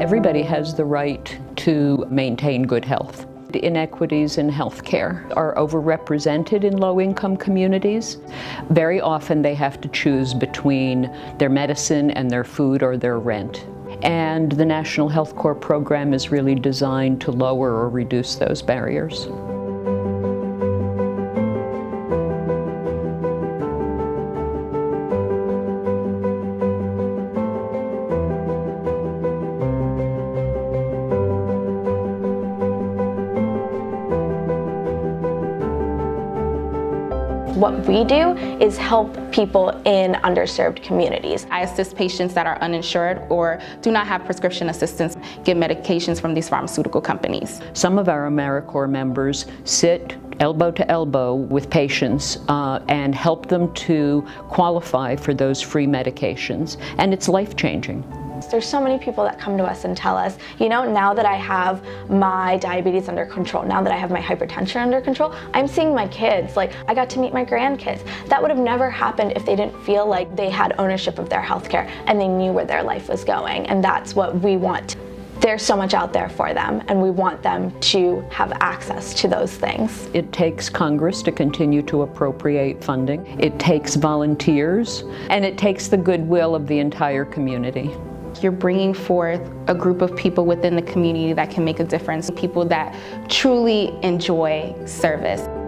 Everybody has the right to maintain good health. The inequities in healthcare are overrepresented in low-income communities. Very often they have to choose between their medicine and their food or their rent. And the National Health Corps program is really designed to lower or reduce those barriers. What we do is help people in underserved communities. I assist patients that are uninsured or do not have prescription assistance get medications from these pharmaceutical companies. Some of our AmeriCorps members sit elbow to elbow with patients and help them to qualify for those free medications, and it's life-changing. There's so many people that come to us and tell us, you know, now that I have my diabetes under control, now that I have my hypertension under control, I'm seeing my kids, like I got to meet my grandkids. That would have never happened if they didn't feel like they had ownership of their healthcare and they knew where their life was going, and that's what we want. There's so much out there for them, and we want them to have access to those things. It takes Congress to continue to appropriate funding. It takes volunteers, and it takes the goodwill of the entire community. You're bringing forth a group of people within the community that can make a difference, people that truly enjoy service.